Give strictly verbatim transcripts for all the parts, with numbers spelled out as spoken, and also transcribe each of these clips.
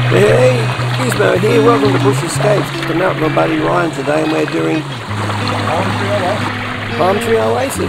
Hey, Gizmo here, welcome to Bush Escapes. I'm out with my buddy Ryan today and we're doing Palm Tree Oasis. Palm Tree Oasis.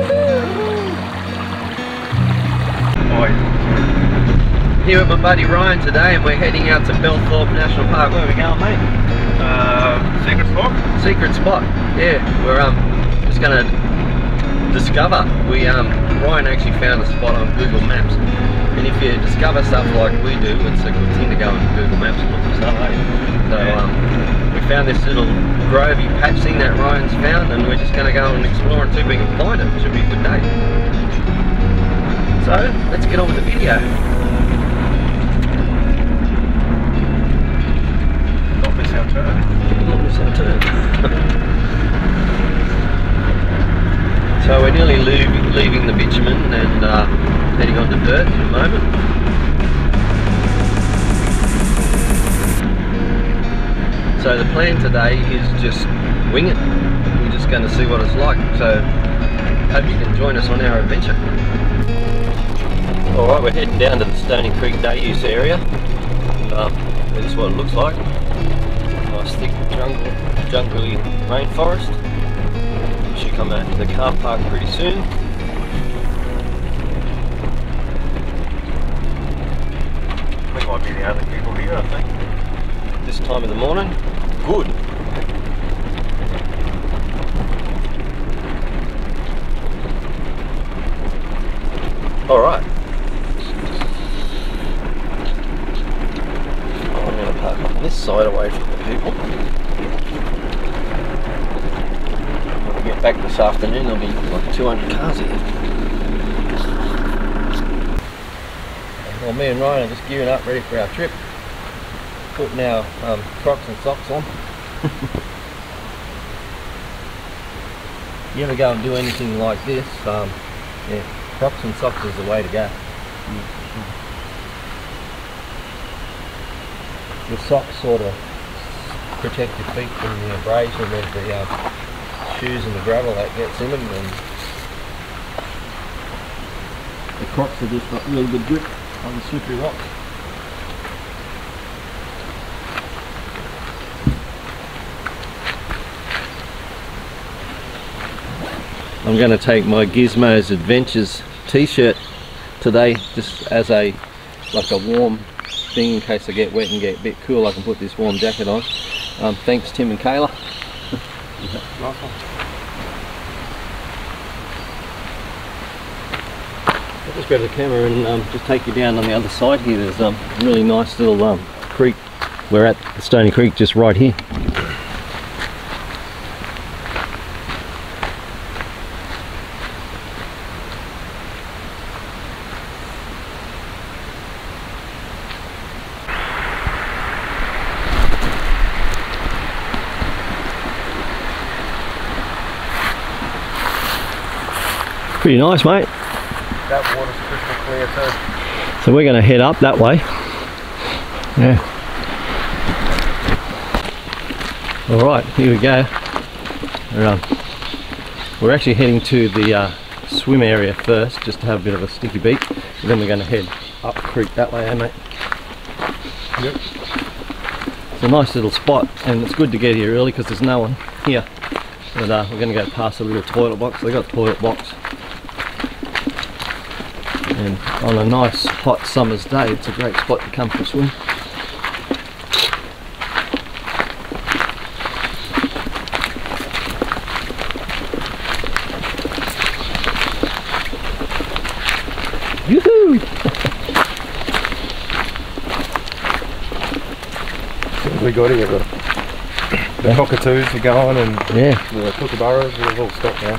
Here with my buddy Ryan today and we're heading out to Belthorpe National Park. Where are we going, mate? Uh, secret spot? Secret spot, yeah. We're um just gonna discover. We um Ryan actually found a spot on Google Maps. And if you discover stuff like we do, it's a good thing to go on Google Maps and look for stuff, eh? So um, we found this little grovey patch thing that Ryan's found, and we're just going to go and explore and see if we can find it. It should be a good day. So let's get on with the video. Not miss our turn. Not miss our turn. So we're nearly leaving, leaving the bitumen and uh, heading on to dirt in a moment. So the plan today is just wing it. We're just going to see what it's like. So hope you can join us on our adventure. Alright, we're heading down to the Stony Creek day use area. And, um, this is what it looks like. Nice thick jungle, jungly rainforest. Should come out to the car park pretty soon. We might be the only people here, I think. This time of the morning, good. All right. I'm going to park on this side away from the people. When we get back this afternoon, there'll be like two hundred cars here. Well, me and Ryan are just gearing up, ready for our trip. Putting our um, Crocs and socks on. If you ever go and do anything like this, um, yeah, Crocs and socks is the way to go. The socks sort of protect your feet from the abrasion of the uh, shoes and the gravel that gets in them, and the Crocs are just got a little bit of grip on the slippery rocks. I'm going to take my Gizmo's Adventures t-shirt today, just as a like a warm thing in case I get wet and get a bit cool. I can put this warm jacket on. Um, thanks Tim and Kayla. Nice one. I'll just grab the camera and um, just take you down on the other side here. There's um, a really nice little um, creek. We're at the Stony Creek just right here. Pretty nice, mate. That water's crystal clear too. So we're going to head up that way. Yeah. All right, here we go. We're, um, we're actually heading to the uh, swim area first, just to have a bit of a sticky beach, and then we're going to head up creek that way, eh, mate? Yep. It's a nice little spot, and it's good to get here early because there's no one here. But uh, we're going to go past a little toilet box. They got a toilet box. And on a nice hot summer's day, it's a great spot to come for a swim. Yoo-hoo! We got here, the, the cockatoos are going, and yeah, the kookaburras are all stopped now.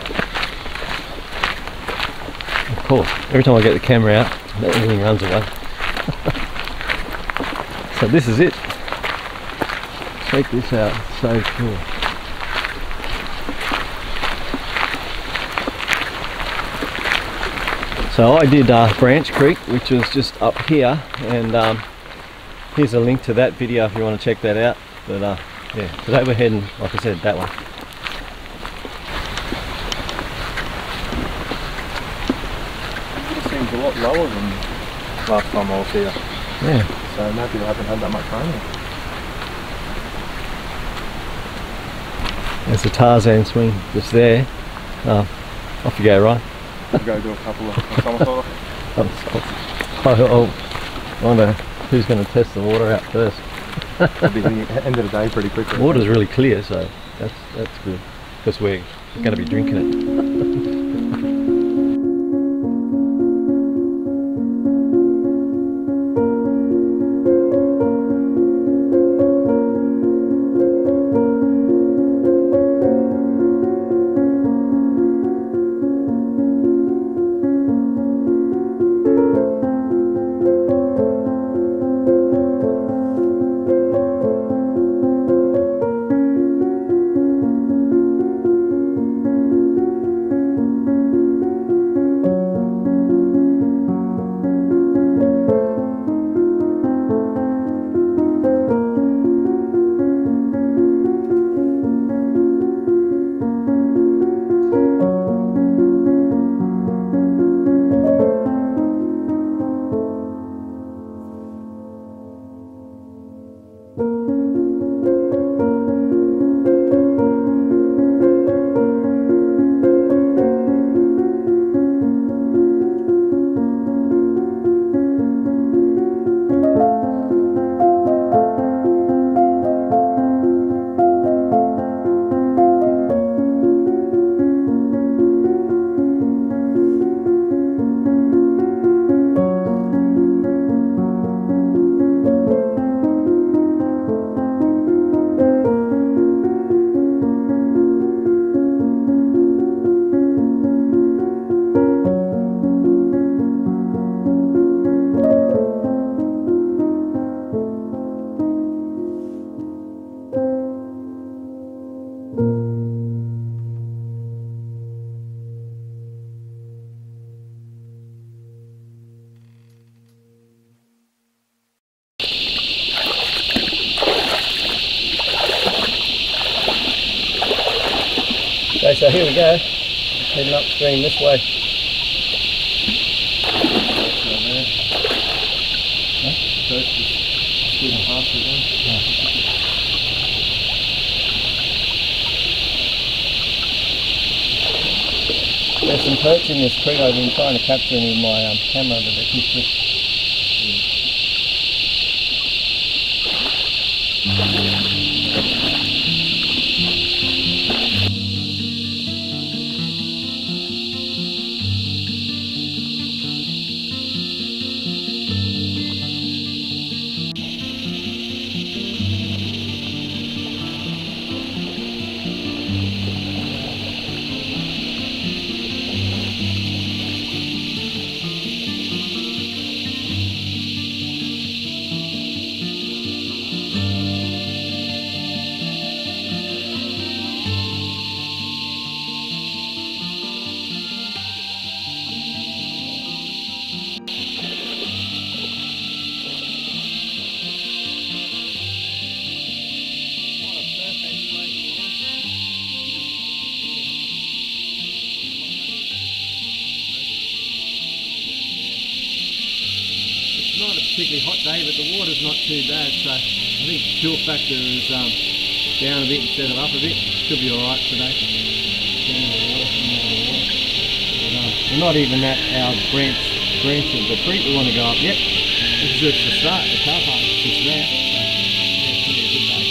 Of course, every time I get the camera out, everything runs away. So this is it. Check this out, it's so cool. So I did uh, Branch Creek, which was just up here, and um, here's a link to that video if you want to check that out. But uh, yeah, today we're heading, like I said, that way. It seems a lot lower than last time I was here. Yeah. So maybe they haven't had that much training. There's the Tarzan swing just there. Oh, off you go, Ryan. We'll go do a couple of somersaults. I wonder who's going to test the water out first. It'll be the end of the day pretty quickly. Water's really clear, so that's that's good because we're going to be drinking it. Okay, so here we go, heading upstream this way. There's some perch in this creek. I've been trying to capture any with my um, camera, but they're too quick. Not a particularly hot day, but the water's not too bad, so I think the chill factor is um, down a bit instead of up a bit. Should be alright today. But, um, we're not even at our branch, branch of the creek we want to go up yet. This is just the start, the car park is just there. So, yeah, it's really a good day.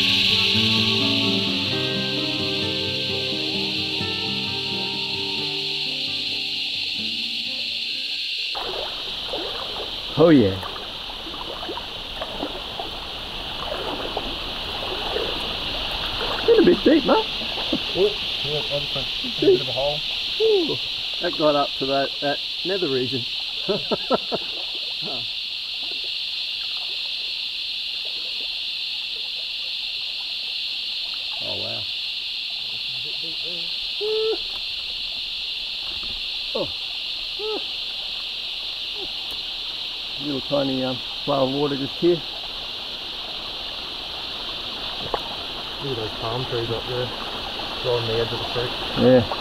Oh yeah. Been a bit deep, mate. Oh, yeah, I just went a bit of a hole. Ooh, that got up to that, that nether region. Oh. Oh wow. Oh. Little tiny um, flow of water just here. Look at those palm trees up there, right on the edge of the creek. Yeah.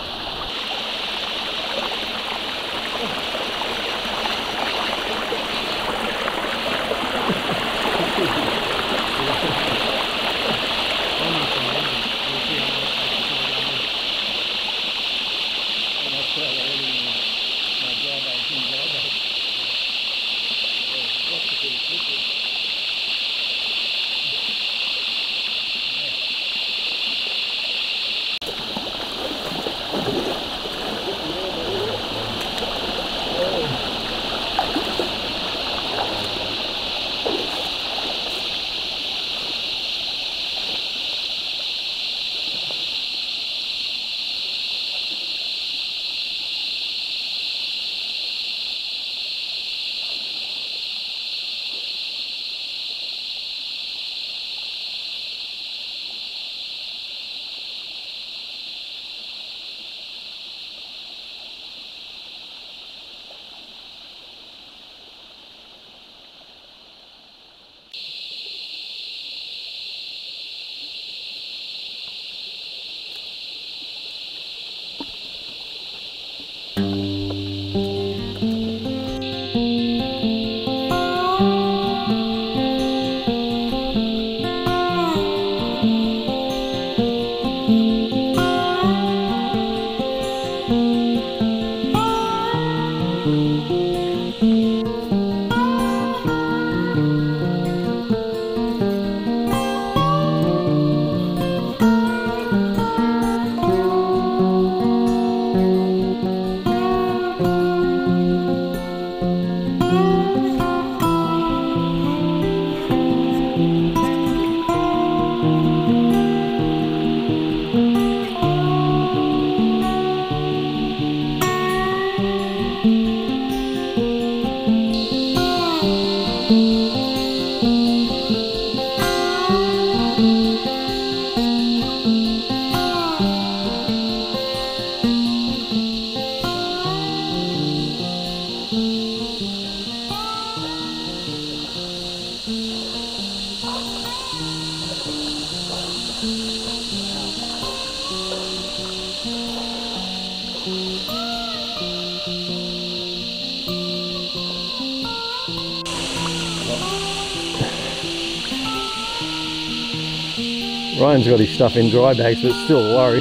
Ryan's got his stuff in dry bags, but it's still a worry.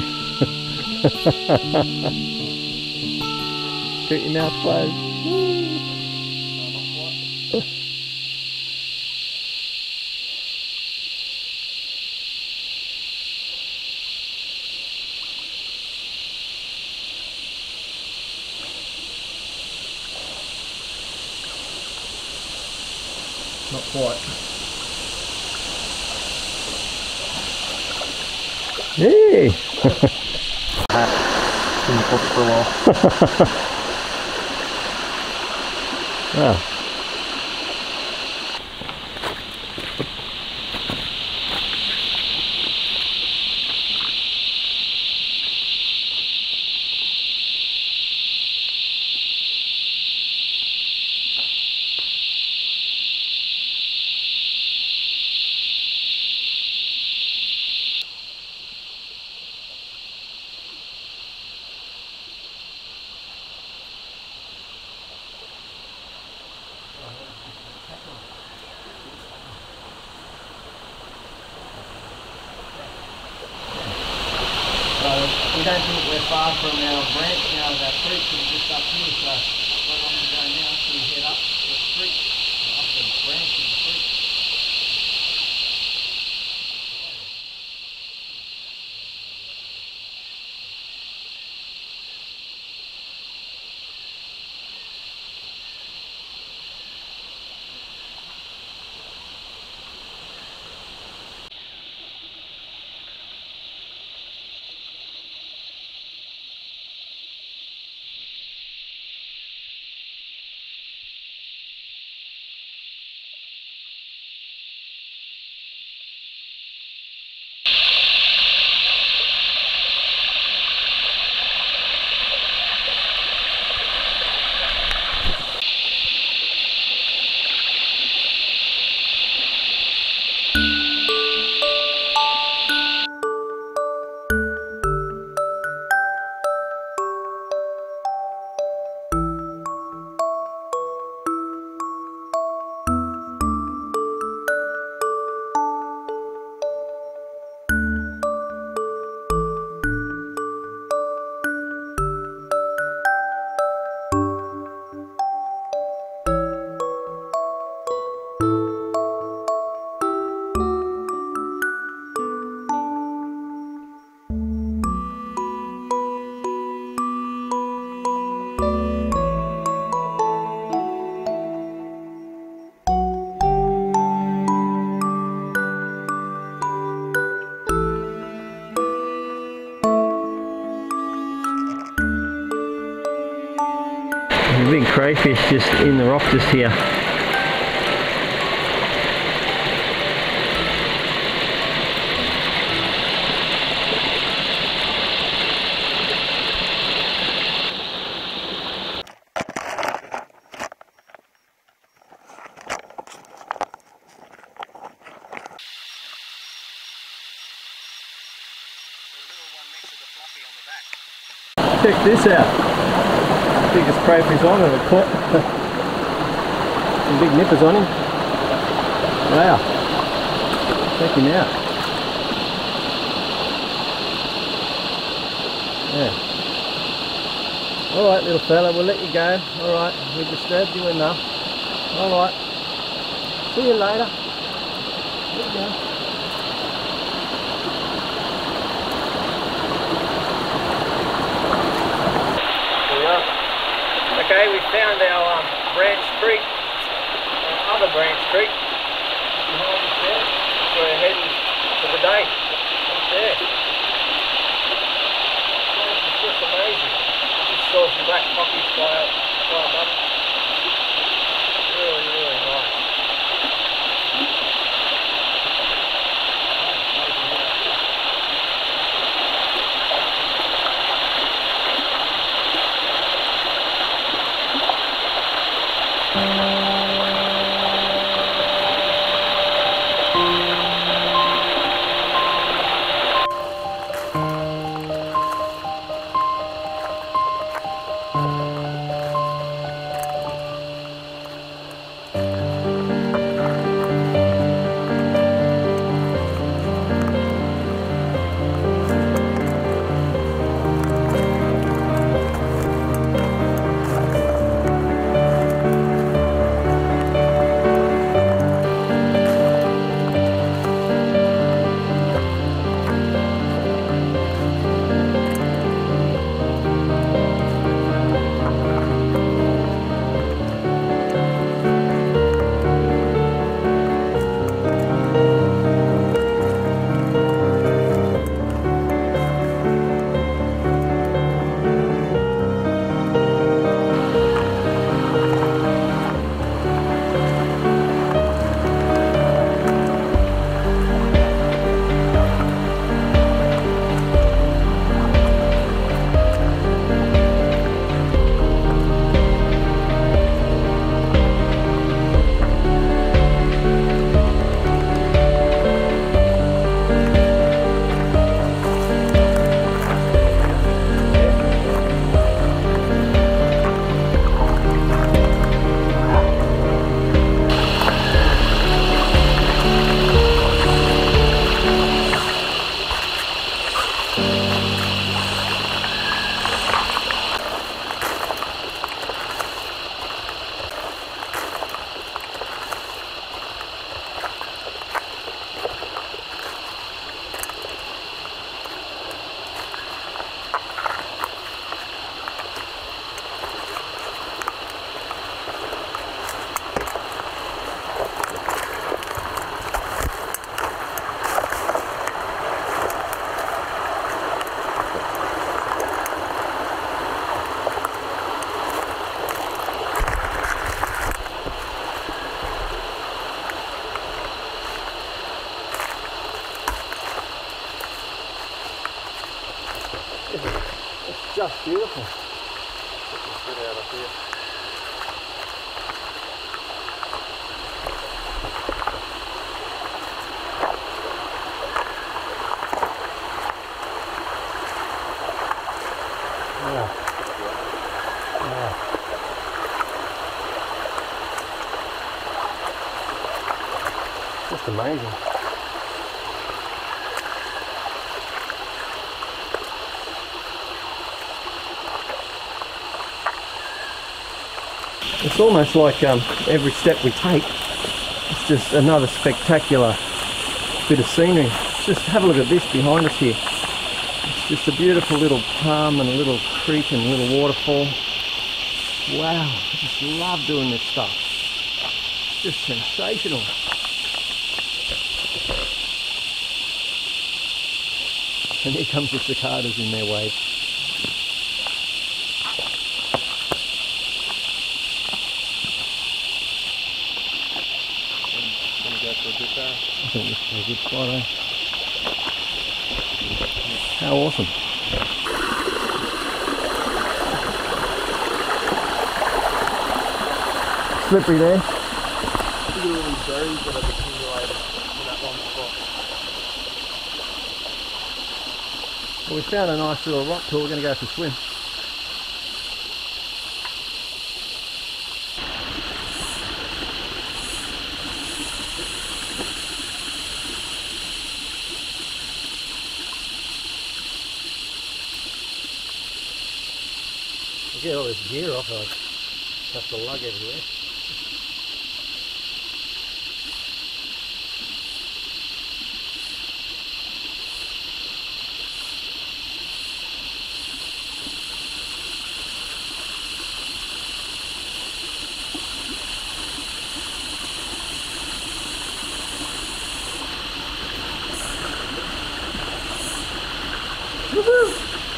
Keep your mouth closed. Not quite. Hey! In the box for a while. Ah. We don't think we're far from our branch now, our creek is just up here, so where I'm going to go now, so we head up the creek, up the branch of the creek. There's a big crayfish just in the rock just here. Check this out. Biggest crayfish I've ever caught. Some big nippers on him. Wow. Check him out. Yeah. Alright little fella, we'll let you go. Alright, we disturbed you enough. Alright. See you later. There you go. Okay, we found our um, branch creek, uh, other branch creek behind us there. We're heading for the day. Up there. It's just amazing. Just saw some black poppies fly up, fly above it. Really, really nice. It's just beautiful. Get out up here. Yeah. Yeah. Just amazing. It's almost like um, every step we take, it's just another spectacular bit of scenery. Just have a look at this behind us here. It's just a beautiful little palm and a little creek and a little waterfall. Wow, I just love doing this stuff. It's just sensational. And here comes the cicadas in their way. I think this is a good spot, eh? How awesome. Slippery there. Look at all these berries that have accumulated in that one spot. Well, we found a nice little rock pool. We're going to go for a swim. get all this gear off, I have to lug everywhere. Woohoo!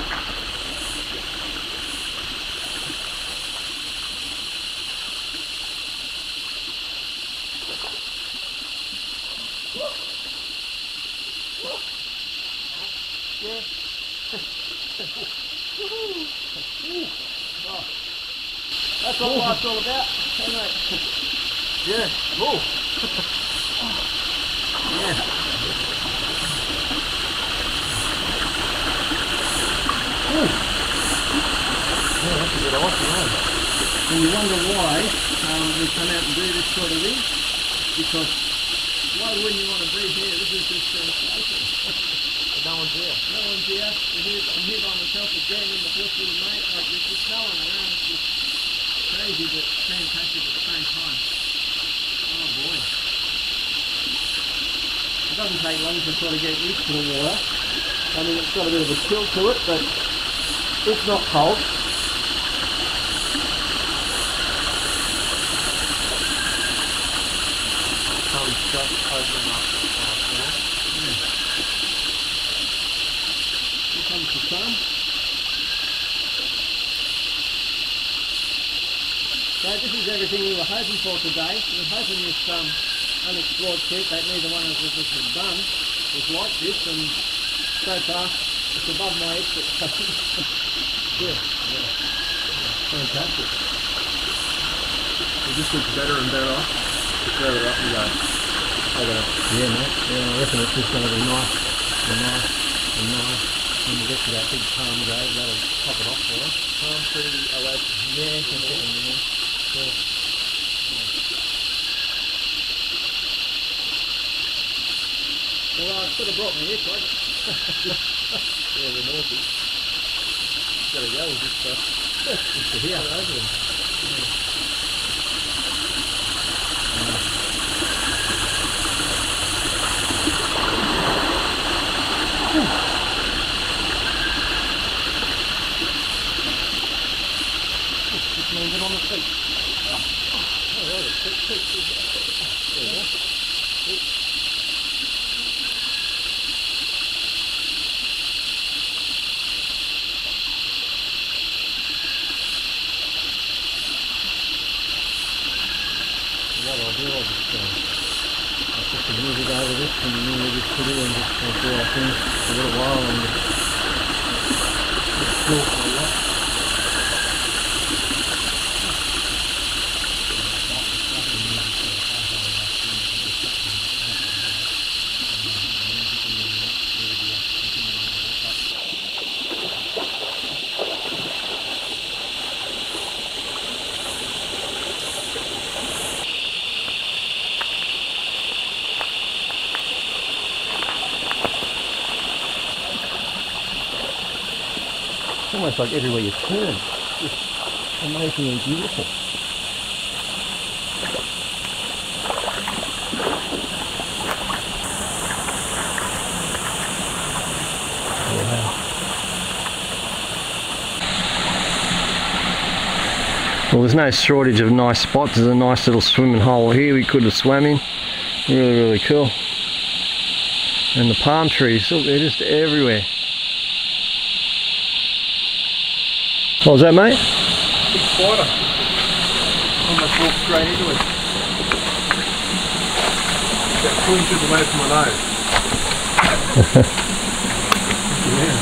Yeah. Oh. That's what life's all about, isn't it? Yeah. Whoa. Yeah. Ooh. Yeah, that's a bit awesome, eh? And you wonder why um, we come out and do this sort of thing, because why wouldn't you want to be here? This is just sensation. No one's here. No one's here. We're here. I'm here by myself again in the bush with a mate. Like, there's just no one around. It's just crazy but fantastic at the same time. Oh boy. It doesn't take long to sort of get used to the water. I mean, it's got a bit of a chill to it, but it's not cold. Sun's just opening up. Yeah. Here comes the sun. So this is everything we were hoping for today. We were hoping this um, unexplored creek that neither one of us has done was like this, and so far it's above my expectations. Yeah, yeah. Fantastic. It just looks better and better. The further up you go. Okay. Yeah, mate. Yeah, I reckon it's just going to be nice and nice and nice. When we get to that big palm grove, that'll top it off for us. Palm tree away from Yeah, it's a bit in there. Yeah. Well, I should have brought my earplug. yeah, the naughty. Gotta go with this stuff. Just to hear over them. Just landed on the feet. Oh, there it is. Feet, feet, feet. There you go. Feet. What I'll do, I'll just, uh, I'll put some music over this and then we'll just put it and just uh, do our thing for a little while and just, just chill for a lot. It's almost like everywhere you turn, it's just amazingly beautiful. Wow. Well, there's no shortage of nice spots. There's a nice little swimming hole here we could have swam in. Really, really cool. And the palm trees, look, they're just everywhere. What was that, mate? Big spider. Almost walked straight into it. About two inches away from my nose. Yeah.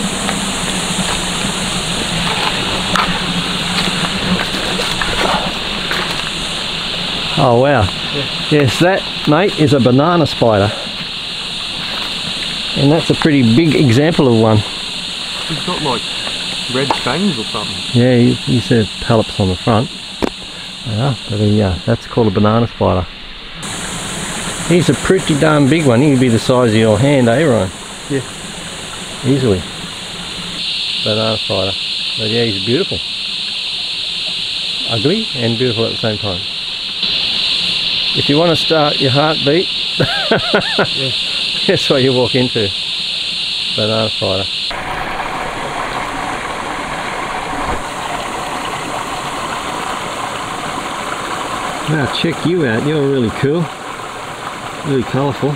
Oh wow. Yeah. Yes, that, mate, is a banana spider. And that's a pretty big example of one. It's got like red fangs or something. Yeah, he, he said pallops on the front. Yeah, but he, uh, that's called a banana spider. He's a pretty darn big one. He'd be the size of your hand, eh, Ryan? Yeah. Easily. Banana spider. But yeah, he's beautiful. ugly and beautiful at the same time. If you want to start your heartbeat, yeah. That's what you walk into. Banana spider. Wow, check you out. You're really cool. Really colourful.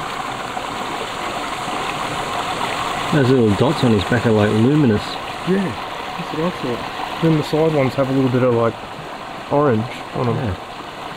Those little dots on his back are like luminous. Yeah, that's what I thought. Then the side ones have a little bit of like orange on them. Yeah.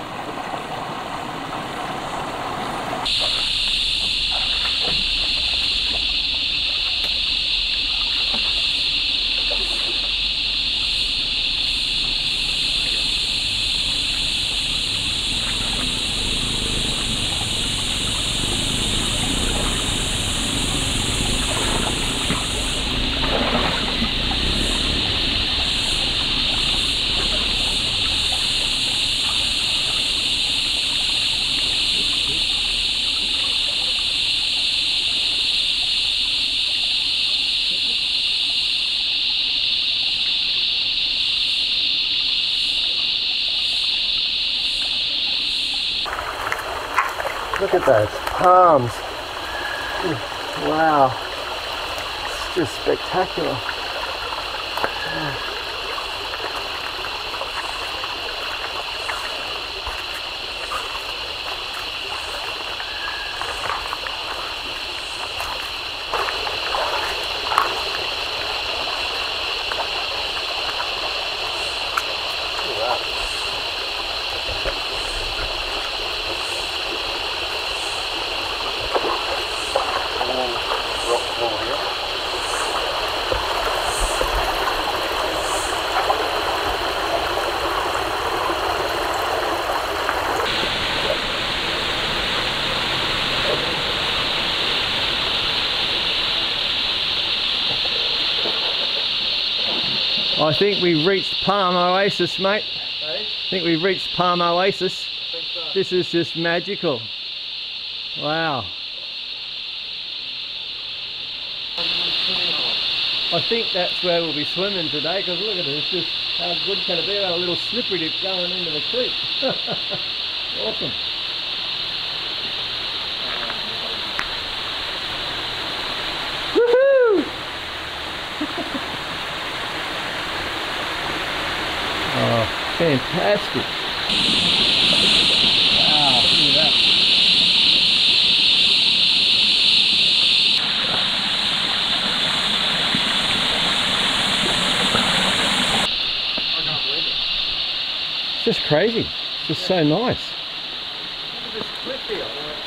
Look at those palms. Wow. It's just spectacular. I think we've reached Palm Oasis, mate. Hey? I think we've reached Palm Oasis. I think so. This is just magical. Wow. I think that's where we'll be swimming today, because look at it, it's just, how good can it be? A little slippery dip going into the creek. Awesome. Woohoo! Oh, fantastic. Wow, look at that. It's just crazy. It's just so nice. Look at this cliff here.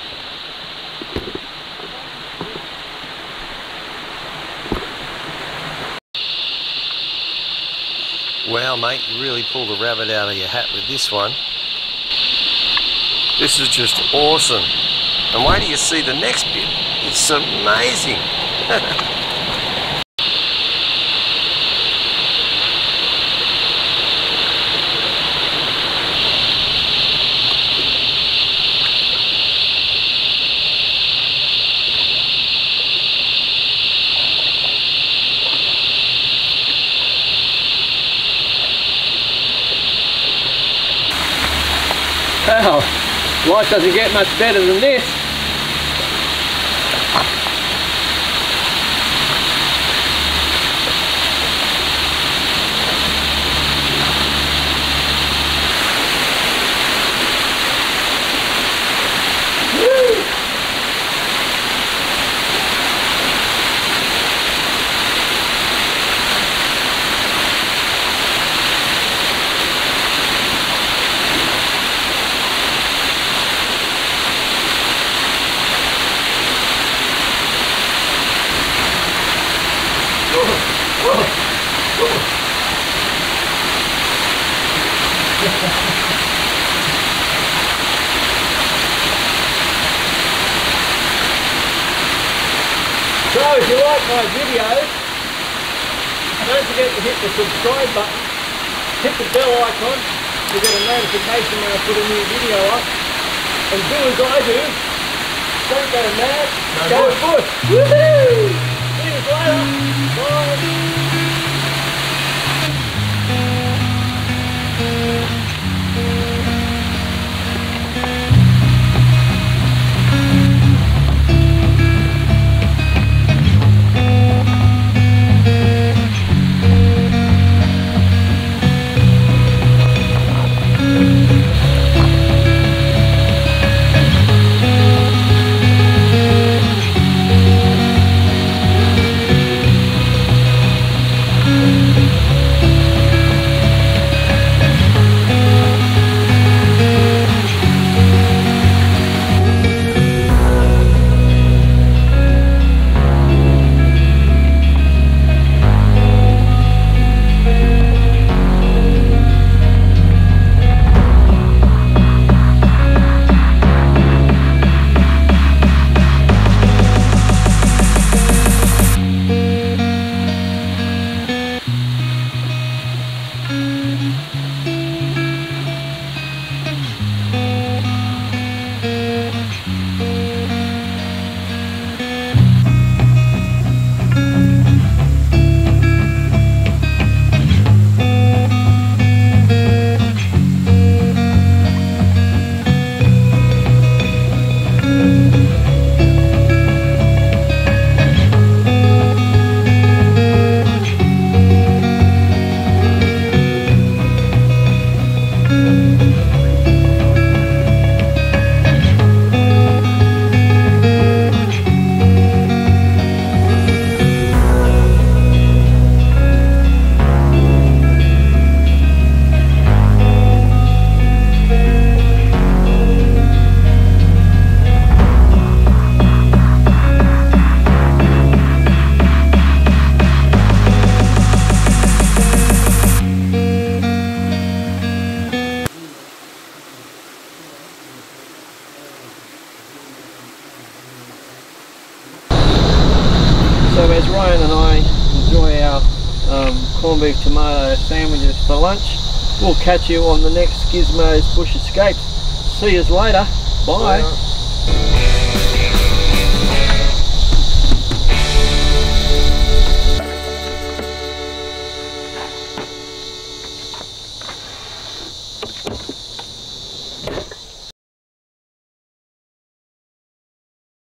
Wow, mate, you really pulled a rabbit out of your hat with this one. This is just awesome. And wait till you see the next bit. It's amazing. Wow, life doesn't get much better than this. So if you like my videos, don't forget to hit the subscribe button, hit the bell icon to get a notification when I put a new video up, and do as I do, don't go mad, go bush. Woohoo! See you later, bye! So as Ryan and I enjoy our um, corned beef tomato sandwiches for lunch, we'll catch you on the next Gizmo's Bush Escapes. See you later. Bye. Bye.